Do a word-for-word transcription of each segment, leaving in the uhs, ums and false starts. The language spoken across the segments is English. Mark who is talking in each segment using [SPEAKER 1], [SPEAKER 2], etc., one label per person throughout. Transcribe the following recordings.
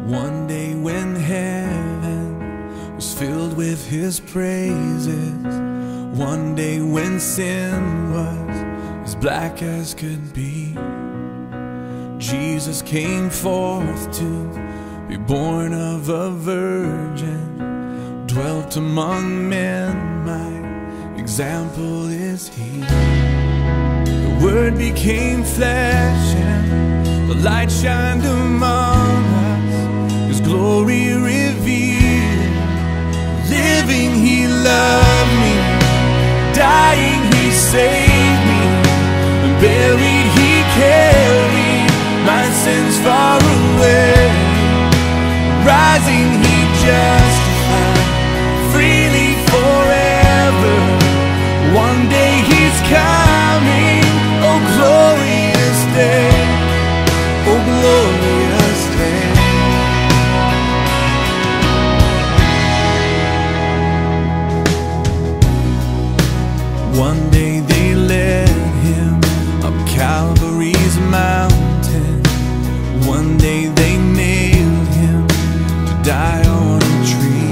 [SPEAKER 1] One day when heaven was filled with His praises, one day when sin was as black as could be, Jesus came forth to be born of a virgin, dwelt among men, my example is He. The Word became flesh and the light shined among us, His glory revealed. Living He loved me, dying He saved me, and buried He carried my sins far away. Rising He justified freely forever. One day He's coming, oh glorious day, oh glorious day. One day they led Him up Calvary's mountain. One day they nailed Him to die on a tree.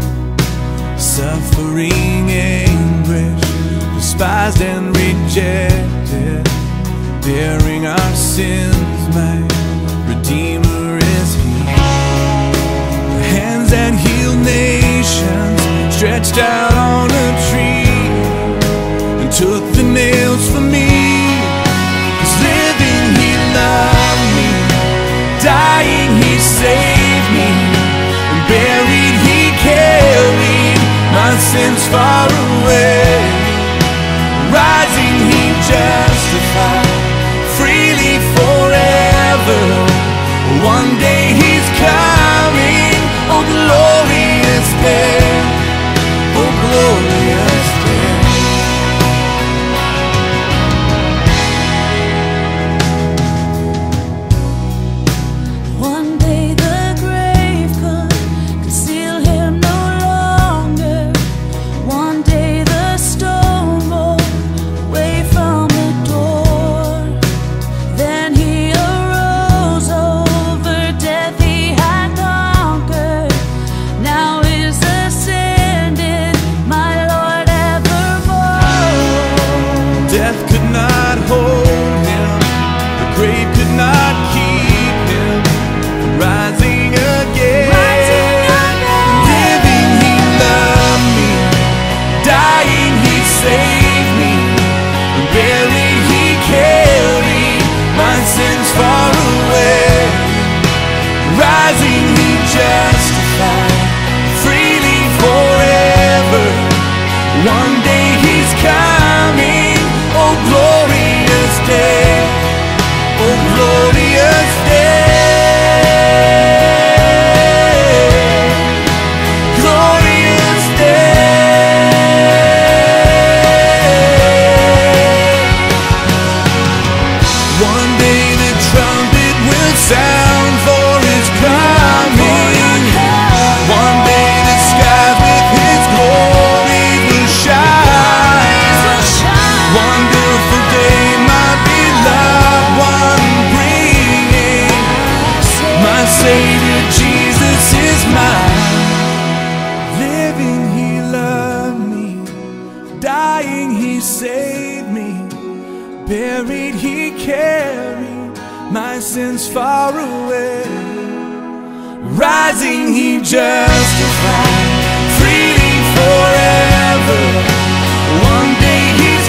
[SPEAKER 1] Suffering, anguish, despised and rejected, bearing our sins, my Redeemer is He. The hands that heal nations stretched out on a tree and took the nails from me. 'Cause living He loved me, dying He saved me, and buried He carried my sins far away. Rising He justified freely forever. One day He's coming, oh glorious day, oh glorious day.
[SPEAKER 2] One day the grave could conceal Him no longer. One day the stone rolled away from the door. Then He arose, over death He had conquered. Now is ascended, my Lord evermore.
[SPEAKER 1] Death could not hold Him, the grave could not keep Him from rising again.
[SPEAKER 2] Rising again.
[SPEAKER 1] Living He loved me, dying He saved me, and buried He carried my sins far away. Rising He justified freely forever. One day He's coming, oh glorious day, oh glorious day, glorious day. One day the trumpet will sound for His coming. One day the skies with His glory will shine. Wonderful day, my beloved one bringing. My Savior Jesus is mine. Living He loved me, dying He saved me, buried He carried my sins far away. Rising He justified freely forever. One day He's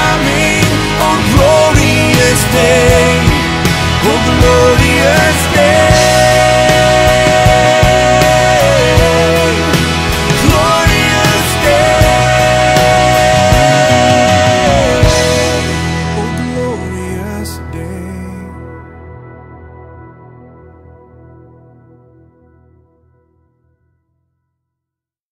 [SPEAKER 1] coming, oh glorious day, oh glorious day.